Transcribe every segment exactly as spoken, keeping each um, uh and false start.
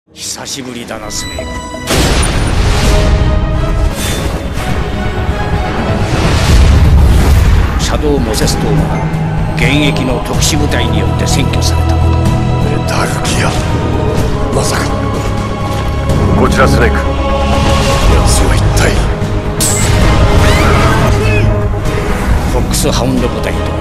久しぶりだなスネーク。シャドウ・モセス島は現役の特殊部隊によって占拠された。 メタルギア、まさか。こちらスネーク。奴は一体。 フォックスハウンド部隊と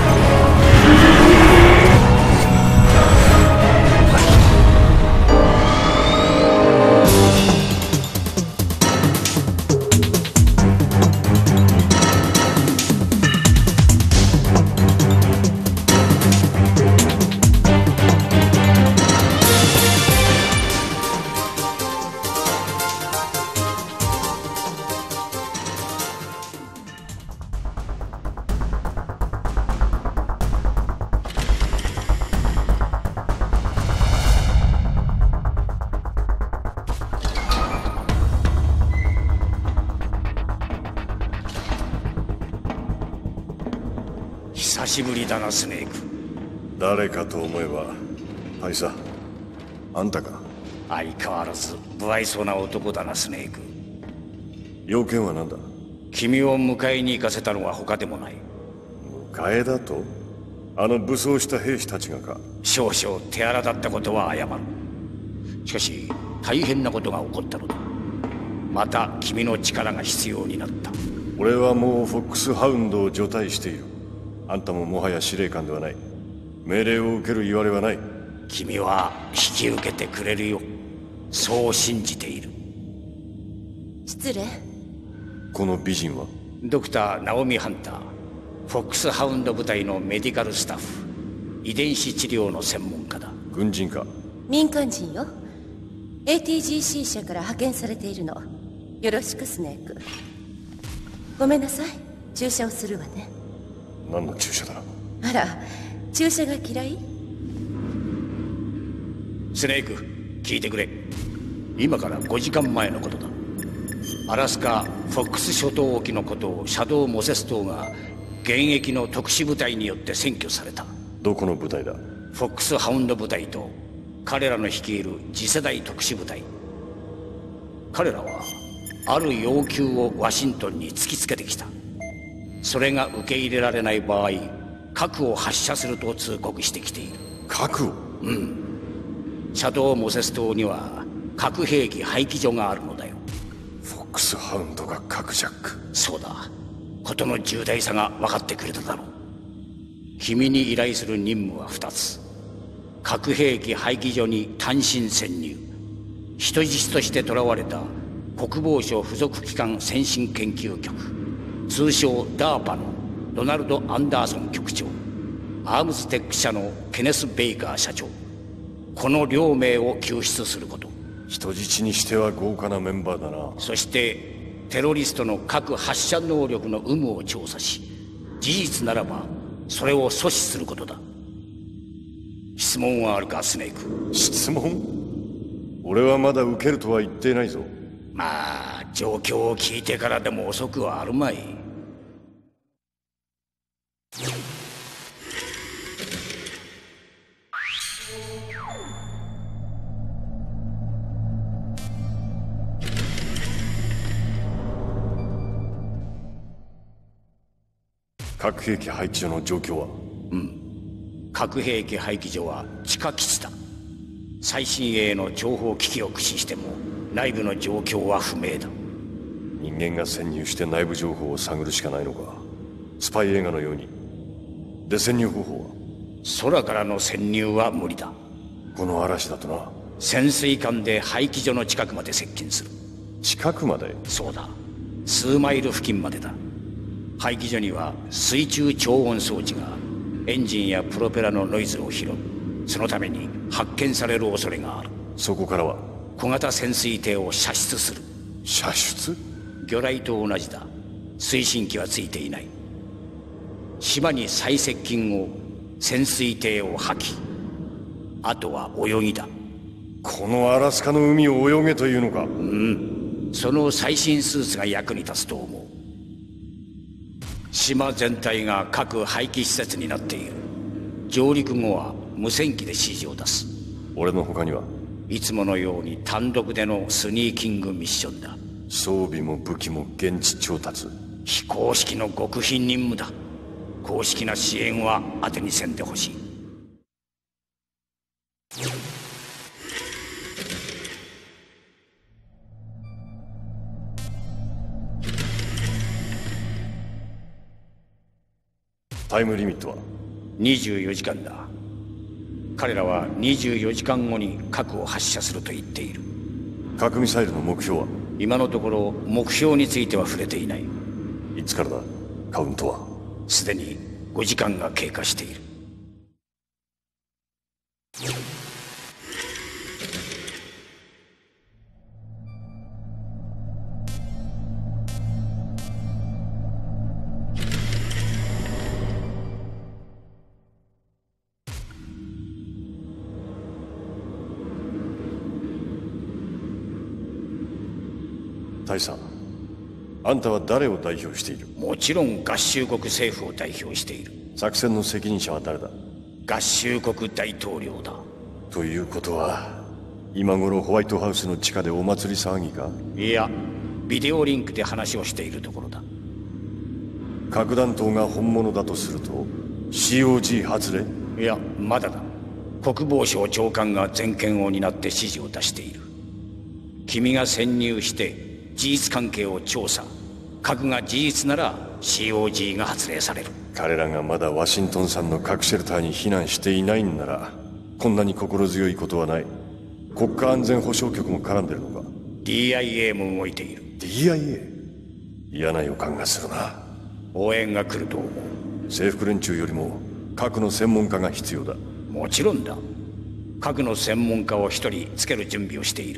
久しぶりだなスネーク。 誰かと思えば大佐、あんたか。 相変わらず不愛想な男だなスネーク。 要件は何だ。 君を迎えに行かせたのは他でもない。 迎えだと。あの武装した兵士たちがか。 少々手荒だったことは謝る。しかし大変なことが起こったのだ。また君の力が必要になった。 俺はもうフォックスハウンドを除隊している。あんたももはや司令官ではない。命令を受ける言われはない。 君は引き受けてくれるよ。そう信じている。 失礼。 この美人はドクター・ナオミ・ハンター、フォックスハウンド部隊のメディカルスタッフ、遺伝子治療の専門家だ。 軍人か。 民間人よ。 エーティージーシー 社から派遣されているの。よろしくスネーク。ごめんなさい、注射をするわね。 何の注射だ。 あら、注射が嫌い？ スネーク、聞いてくれ。今からごじかんまえのことだ。アラスカ・フォックス諸島沖のことをシャドウ・モセス島が現役の特殊部隊によって占拠された。 どこの部隊だ。 フォックスハウンド部隊と彼らの率いる次世代特殊部隊。彼らはある要求をワシントンに突きつけてきた。それが受け入れられない場合、核を発射すると通告してきている。 核を。 うん。シャドウ・モセス島には核兵器廃棄所があるのだよ。 フォックスハウンドが核ジャック。 そうだ。事の重大さが分かってくれただろう。君に依頼する任務は二つ。核兵器廃棄所に単身潜入。人質として囚われた国防省付属機関先進研究局、通称ダーパのドナルド・アンダーソン局長、アームズテック社のケネス・ベイカー社長、この両名を救出すること。 人質にしては豪華なメンバーだな。 そしてテロリストの核発射能力の有無を調査し、事実ならばそれを阻止することだ。質問はあるかスネーク。 質問？俺はまだ受けるとは言っていないぞ。 まあ状況を聞いてからでも遅くはあるまい。 核兵器廃棄所の状況は？ うん。核兵器廃棄所は地下基地だ。最新鋭の諜報機器を駆使しても内部の状況は不明だ。 人間が潜入して内部情報を探るしかないのか。スパイ映画のように。で、潜入方法は？ 空からの潜入は無理だ。 この嵐だとな。 潜水艦で廃棄所の近くまで接近する。 近くまで？ そうだ。数マイル付近までだ。廃棄所には水中超音装置がエンジンやプロペラのノイズを拾う。そのために発見される恐れがある。 そこからは小型潜水艇を射出する。 射出？ 魚雷と同じだ。推進機はついていない。島に最接近後、潜水艇を吐き、あとは泳ぎだ。 このアラスカの海を泳げというのか？ うん。その最新スーツが役に立つと思う。島全体が核廃棄施設になっている。上陸後は無線機で指示を出す。 俺の他には？ いつものように単独でのスニーキングミッションだ。 装備も武器も現地調達。 非公式の極秘任務だ。公式な支援は当てにせんでほしい。 タイムリミットはにじゅうよじかんだ。彼らはにじゅうよじかんごに核を発射すると言っている。 核ミサイルの目標は？ 今のところ目標については触れていない。 いつからだ？カウントは？ すでにごじかんが経過している。 大佐、あんたは誰を代表している？ もちろん合衆国政府を代表している。 作戦の責任者は誰だ？ 合衆国大統領だ。 ということは今頃ホワイトハウスの地下でお祭り騒ぎか？ いや、ビデオリンクで話をしているところだ。 核弾頭が本物だとすると シーオージー 発令？ いや、まだだ。国防省長官が全権を担って指示を出している。君が潜入して事実関係を調査。核が事実なら シーオージー が発令される。 彼らがまだワシントン山の核シェルターに避難していないんならこんなに心強いことはない。国家安全保障局も絡んでるのか？ ディーアイエー も動いている。 ディーアイエー？ 嫌な予感がするな。 応援が来ると思う。 政府連中よりも核の専門家が必要だ。 もちろんだ。核の専門家を一人つける準備をしている。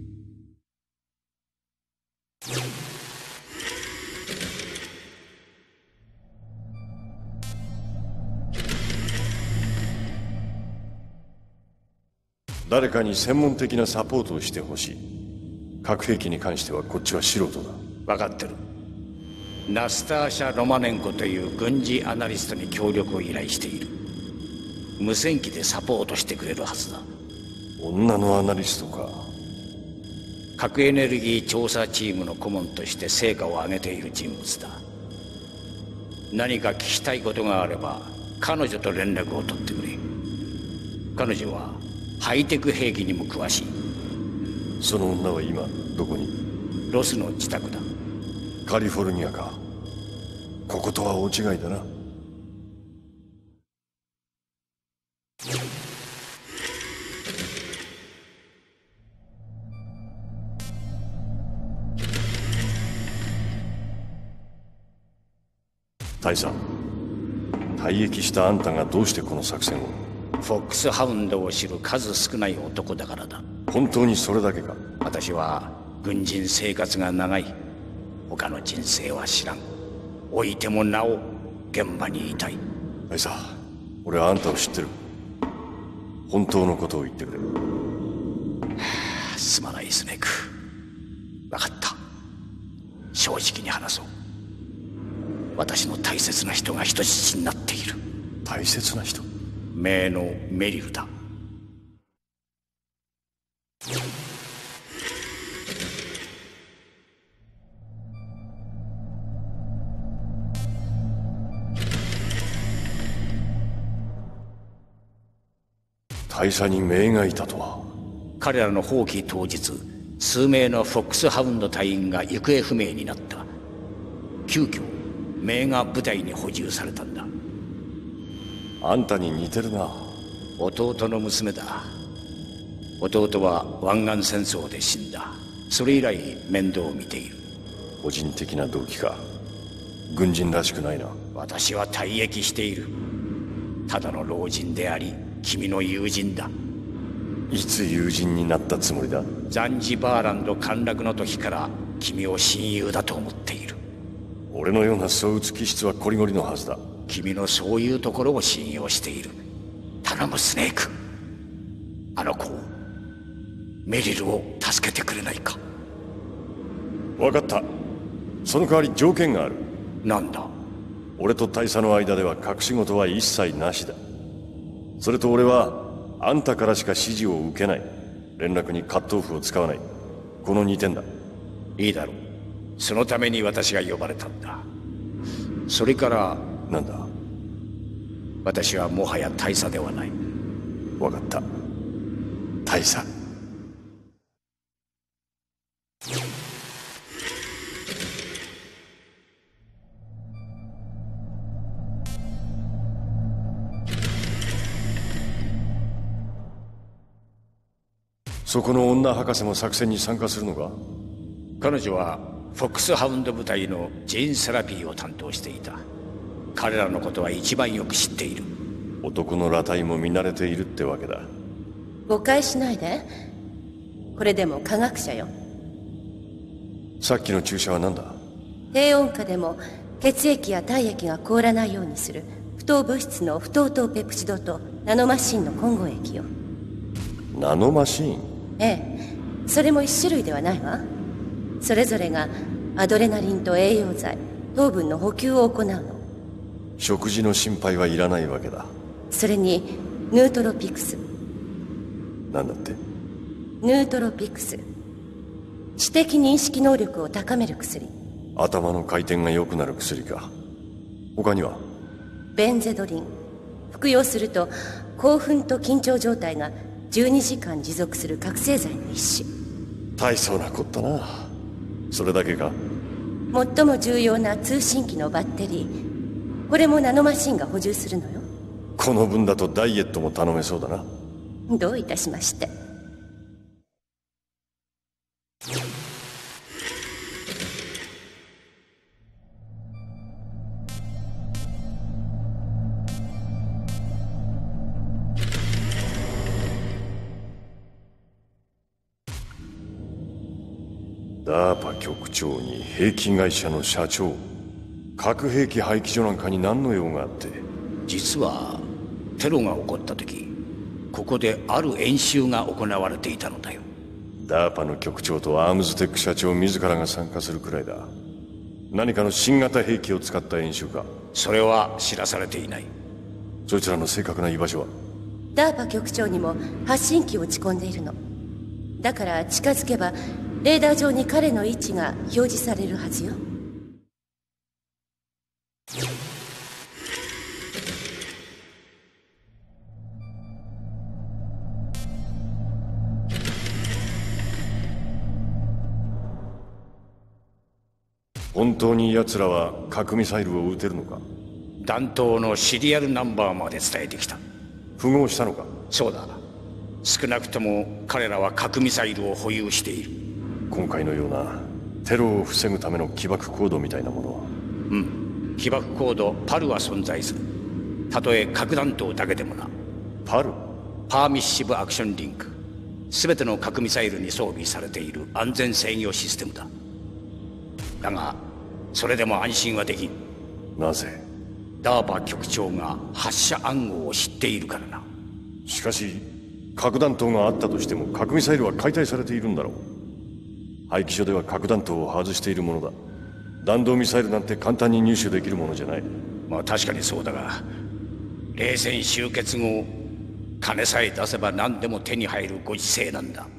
誰かに専門的なサポートをしてほしい。核兵器に関してはこっちは素人だ。 分かってる。ナスターシャ・ロマネンコという軍事アナリストに協力を依頼している。無線機でサポートしてくれるはずだ。 女のアナリストか。 核エネルギー調査チームの顧問として成果を上げている人物だ。何か聞きたいことがあれば彼女と連絡を取ってくれ。彼女はハイテク兵器にも詳しい。 その女は今どこに？ ロスの自宅だ。 カリフォルニアか。こことは大違いだな。大佐、退役したあんたがどうしてこの作戦を？ フォックスハウンドを知る数少ない男だからだ。 本当にそれだけか？ 私は軍人生活が長い。他の人生は知らん。老いてもなお現場にいたい。 大佐、俺はあんたを知ってる。本当のことを言ってくれ。 すまないスネーク。分かった。正直に話そう。私の大切な人が人質になっている。 大切な人？ 名のメリルだ。 大佐に姪がいたとは。 彼らの放棄当日、数名のフォックスハウンド隊員が行方不明になった。急遽姪が部隊に補充されたんだ。 あんたに似てるな。 弟の娘だ。弟は湾岸戦争で死んだ。それ以来面倒を見ている。 個人的な動機か。軍人らしくないな。 私は退役している。ただの老人であり君の友人だ。 いつ友人になったつもりだ？ ザンジバーランド陥落の時から君を親友だと思っている。 俺のような躁鬱気質はコリゴリのはずだ。 君のそういうところを信用している。頼むスネーク。あの子を、メリルを助けてくれないか？ 分かった。その代わり条件がある。 なんだ？ 俺と大佐の間では隠し事は一切なしだ。それと俺はあんたからしか指示を受けない。 連絡にカットオフを使わない。このにてんだ。 いいだろう。そのために私が呼ばれたんだ。それからなんだ。 私はもはや大佐ではない。 分かった。大佐。そこの女博士も作戦に参加するのか？ 彼女はフォックスハウンド部隊のジーンセラピーを担当していた。彼らのことは一番よく知っている。 男の裸体も見慣れているってわけだ。 誤解しないで。これでも科学者よ。 さっきの注射は何だ？ 低温下でも血液や体液が凍らないようにする不凍物質の不凍糖ペプチドとナノマシンの混合液よ。 ナノマシン？ ええ、それも一種類ではないわ。それぞれがアドレナリンと栄養剤、糖分の補給を行うの。 食事の心配はいらないわけだ。 それにヌートロピクス。 なんだって？ ヌートロピクス、知的認識能力を高める薬。 頭の回転が良くなる薬か。他には？ ベンゼドリン。服用すると興奮と緊張状態がじゅうにじかん持続する覚醒剤の一種。 大層なこったな。それだけか？ 最も重要な通信機のバッテリー、これもナノマシンが補充するのよ。 この分だとダイエットも頼めそうだな。 どういたしまして。 ダーパ局長に兵器会社の社長、核兵器廃棄所なんかに何の用があって？ 実はテロが起こった時、ここである演習が行われていたのだよ。 ダーパの局長とアームズテック社長自らが参加するくらいだ。何かの新型兵器を使った演習か？ それは知らされていない。 そいつらの正確な居場所は？ ダーパ局長にも発信機を打ち込んでいるの。だから近づけばレーダー上に彼の位置が表示されるはずよ。 本当に奴らは核ミサイルを撃てるのか？ 弾頭のシリアルナンバーまで伝えてきた。 符合したのか？ そうだ。少なくとも彼らは核ミサイルを保有している。 今回のようなテロを防ぐための起爆コードみたいなもの。 うん、起爆コードパルは存在する。たとえ核弾頭だけでもな。 パル？ パーミッシブアクションリンク。全ての核ミサイルに装備されている安全制御システムだ。だがそれでも安心はできん。 なぜ？ ダーパ局長が発射暗号を知っているからな。 しかし核弾頭があったとしても核ミサイルは解体されているんだろう。廃棄所では核弾頭を外しているものだ。弾道ミサイルなんて簡単に入手できるものじゃない。 まあ確かにそうだが、冷戦終結後金さえ出せば何でも手に入るご時世なんだ。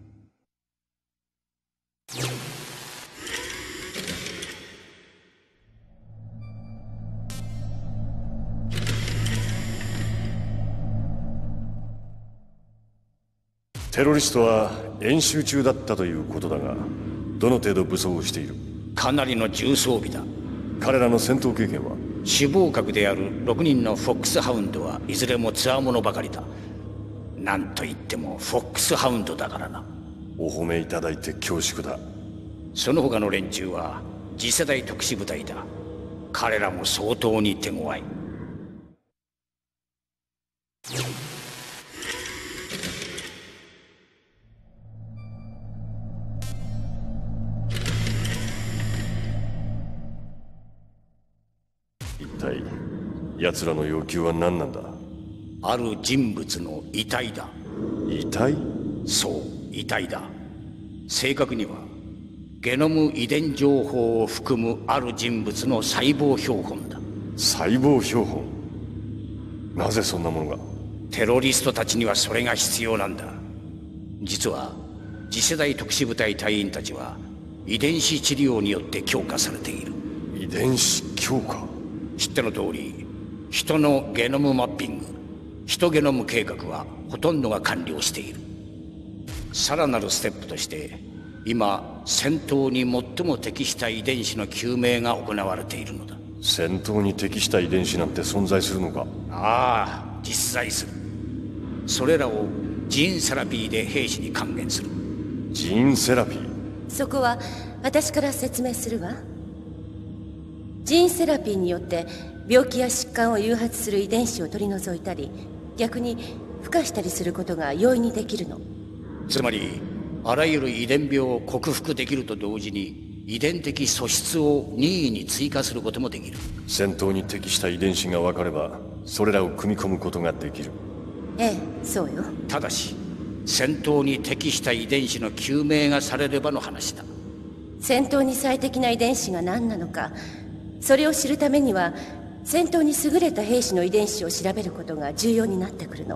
テロリストは演習中だったということだが、どの程度武装をしている？ かなりの重装備だ。 彼らの戦闘経験は？ 首謀格であるろくにんのフォックスハウンドはいずれも強者ばかりだ。なんといってもフォックスハウンドだからな。 お褒めいただいて恐縮だ。 その他の連中は次世代特殊部隊だ。彼らも相当に手強い。 一体奴らの要求は何なんだ？ ある人物の遺体だ。 遺体？ そう、遺体だ。正確にはゲノム遺伝情報を含むある人物の細胞標本だ。 細胞標本？なぜそんなものが？ テロリストたちにはそれが必要なんだ。 実は次世代特殊部隊隊員たちは遺伝子治療によって強化されている。 遺伝子強化？ 知っての通り、人のゲノムマッピング、ヒトゲノム計画はほとんどが完了している。さらなるステップとして今戦闘に最も適した遺伝子の究明が行われているのだ。 戦闘に適した遺伝子なんて存在するのか？ ああ、実在する。それらをジーンセラピーで兵士に還元する。 ジーンセラピー？ そこは私から説明するわ。ジーンセラピーによって病気や疾患を誘発する遺伝子を取り除いたり、逆に孵化したりすることが容易にできるの。 つまりあらゆる遺伝病を克服できると同時に遺伝的素質を任意に追加することもできる。 戦闘に適した遺伝子が分かればそれらを組み込むことができる。 ええ、そうよ。 ただし戦闘に適した遺伝子の究明がされればの話だ。 戦闘に最適な遺伝子が何なのか、それを知るためには戦闘に優れた兵士の遺伝子を調べることが重要になってくるの。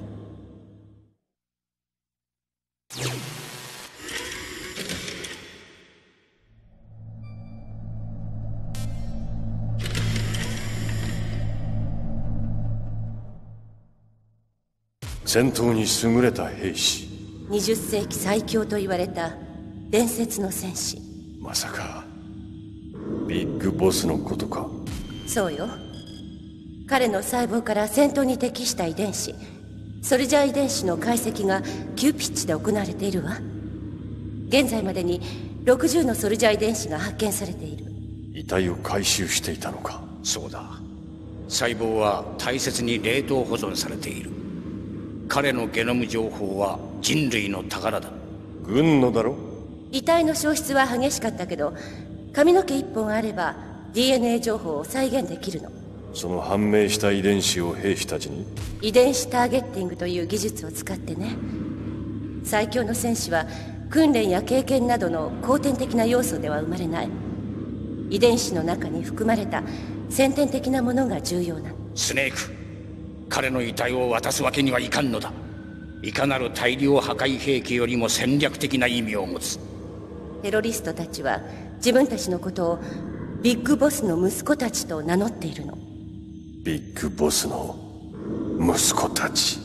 戦闘に優れた兵士。 にじゅっせいき最強と言われた伝説の戦士。 まさかビッグボスのことか？ そうよ。彼の細胞から戦闘に適した遺伝子、ソルジャー遺伝子の解析が急ピッチで行われているわ。現在までにろくじゅうのソルジャー遺伝子が発見されている。 遺体を回収していたのか？ そうだ。細胞は大切に冷凍保存されている。彼のゲノム情報は人類の宝だ。 軍のだろ？ 遺体の消失は激しかったけど、髪の毛一本あれば ディーエヌエー 情報を再現できるの。 その判明した遺伝子を兵士たちに？ 遺伝子ターゲッティングという技術を使ってね。最強の戦士は訓練や経験などの後天的な要素では生まれない。遺伝子の中に含まれた先天的なものが重要なの。 スネーク、彼の遺体を渡すわけにはいかんのだ。いかなる大量破壊兵器よりも戦略的な意味を持つ。 テロリストたちは自分たちのことをビッグボスの息子たちと名乗っているの。 ビッグボスの息子たち。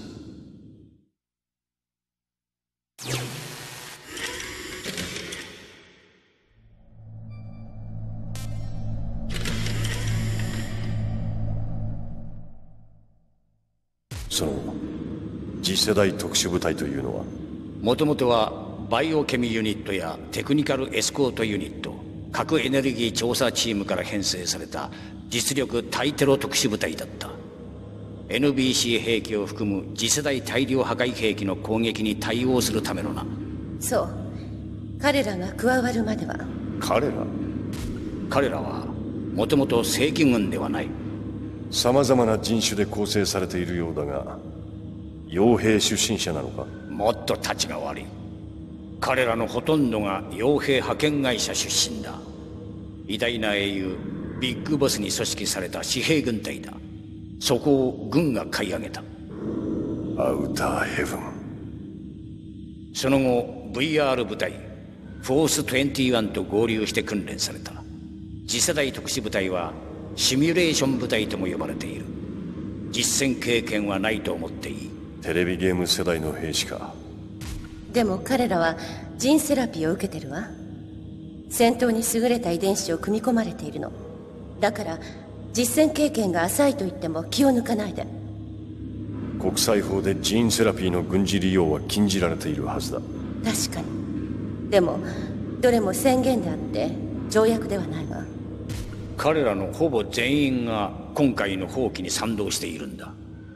その次世代特殊部隊というのは？ もともとはバイオケミユニットやテクニカルエスコートユニット、核エネルギー調査チームから編成された実力対テロ特殊部隊だった。 エヌビーシー 兵器を含む次世代大量破壊兵器の攻撃に対応するためのな。 そう。彼らが加わるまでは。 彼ら？ 彼らはもともと正規軍ではない。 様々な人種で構成されているようだが、傭兵出身者なのか？ もっとたちが悪い。彼らのほとんどが傭兵派遣会社出身だ。偉大な英雄ビッグボスに組織された私兵軍隊だ。そこを軍が買い上げた。 アウターヘブン。 その後 ブイアール 部隊フォースにじゅういちと合流して訓練された。次世代特殊部隊はシミュレーション部隊とも呼ばれている。実戦経験はないと思っていい。 テレビゲーム世代の兵士か。 でも彼らはジンセラピーを受けてるわ。戦闘に優れた遺伝子を組み込まれているの。だから実戦経験が浅いと言っても気を抜かないで。 国際法でジーンセラピーの軍事利用は禁じられているはずだ。 確かに。でもどれも宣言であって条約ではないわ。 彼らのほぼ全員が今回の放棄に賛同しているんだ。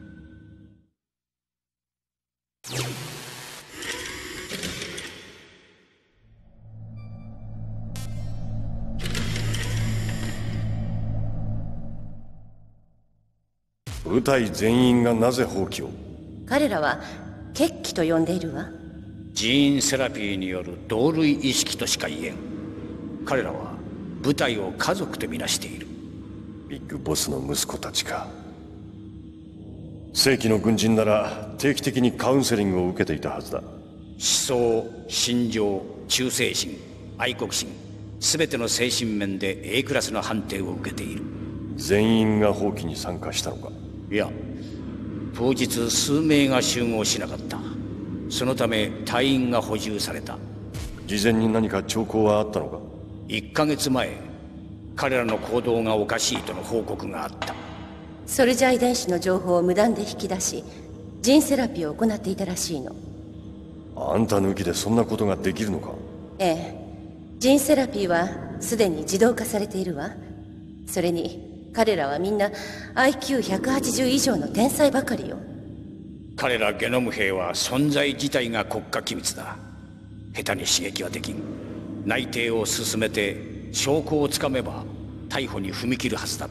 部隊全員がなぜ放棄を？ 彼らは決起と呼んでいるわ。 ジーンセラピーによる同類意識としか言えん。彼らは部隊を家族とみなしている。 ビッグボスの息子たちか。正規の軍人なら定期的にカウンセリングを受けていたはずだ。 想、心情、忠誠心、愛国心、全ての精神面で A クラスの判定を受けている。 全員が蜂起に参加したのか？ いや、当日数名が集合しなかった。そのため隊員が補充された。 事前に何か兆候はあったのか？ いっかげつまえ、彼らの行動がおかしいとの報告があった。 ソルジャー遺伝子の情報を無断で引き出し、ジンセラピーを行っていたらしいの。 あんた抜きでそんなことができるのか？ ええ、ジンセラピーはすでに自動化されているわ。それに彼らはみんな アイキューひゃくはちじゅう 以上の天才ばかりよ。 彼らゲノム兵は存在自体が国家機密だ。下手に刺激はできん。内偵を進めて証拠をつかめば逮捕に踏み切るはずだった。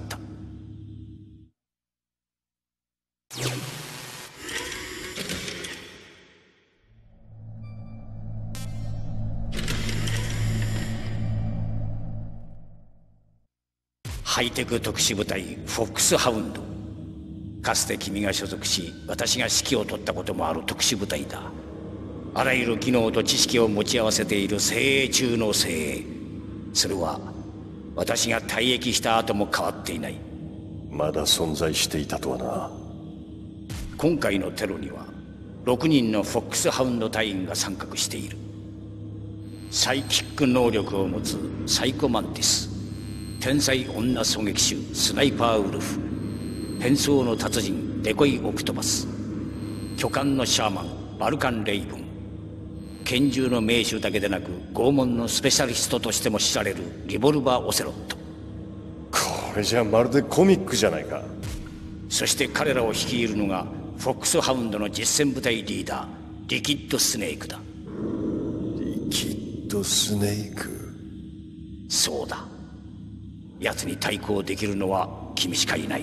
ハイテク特殊部隊フォックスハウンド。かつて君が所属し私が指揮を執ったこともある特殊部隊だ。あらゆる技能と知識を持ち合わせている精鋭中の精鋭。それは私が退役した後も変わっていない。 まだ存在していたとはな。 今回のテロにはろくにんのフォックスハウンド隊員が参画している。サイキック能力を持つサイコマンティス、天才女狙撃手スナイパーウルフ、変装の達人デコイオクトパス、巨漢のシャーマンバルカン・レイブン、拳銃の名手だけでなく拷問のスペシャリストとしても知られるリボルバー・オセロット。 これじゃまるでコミックじゃないか。 そして彼らを率いるのがフォックスハウンドの実戦部隊リーダーリキッド・スネークだ。 リキッド・スネーク。 そうだ。奴に対抗できるのは君しかいない。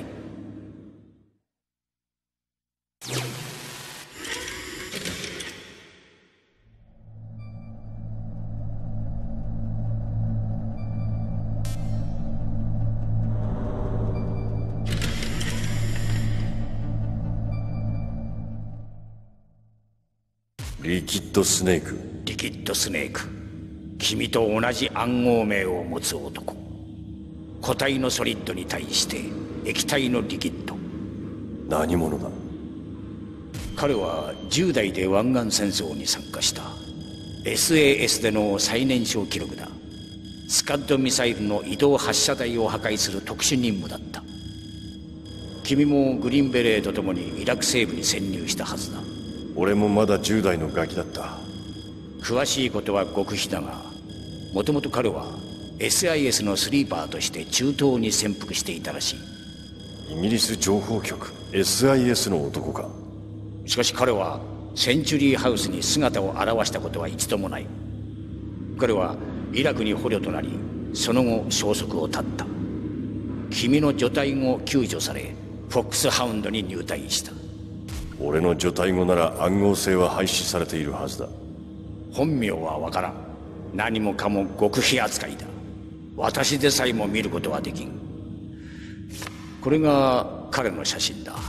リキッド・スネーク。 リキッド・スネーク、君と同じ暗号名を持つ男。固体のソリッドに対して液体のリキッド。 何者だ？ 彼はじゅう代で湾岸戦争に参加した エスエーエス での最年少記録だ。スカッドミサイルの移動発射台を破壊する特殊任務だった。君もグリーンベレーと共にイラク西部に潜入したはずだ。 俺もまだじゅう代のガキだった。 詳しいことは極秘だが、もともと彼は エスアイエス のスリーパーとして中東に潜伏していたらしい。 イギリス情報局 エスアイエス の男か。 しかし彼はセンチュリーハウスに姿を現したことは一度もない。彼はイラクに捕虜となり、その後消息を絶った。君の除隊後救助されフォックスハウンドに入隊した。 俺の除隊後なら暗号性は廃止されているはずだ。 本名はわからん。何もかも極秘扱いだ。私でさえも見ることはできん。これが彼の写真だ。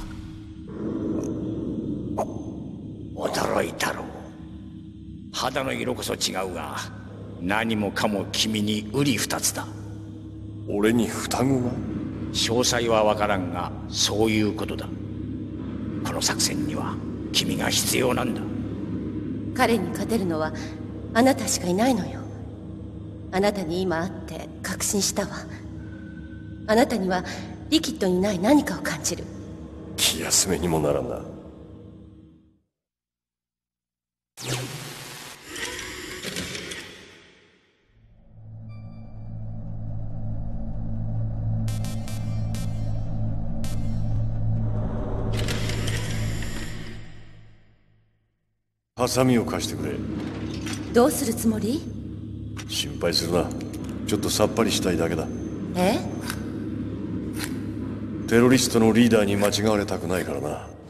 驚いたろう。肌の色こそ違うが、何もかも君に瓜二つだ。 俺に双子が？ 詳細はわからんが、そういうことだ。この作戦には君が必要なんだ。 彼に勝てるのはあなたしかいないのよ。あなたに今会って確信したわ。あなたにはリキッドにない何かを感じる。 気休めにもならんな。ハサミを貸してくれ。 どうするつもり？ 心配するな。ちょっとさっぱりしたいだけだ。 え？ テロリストのリーダーに間違われたくないからな。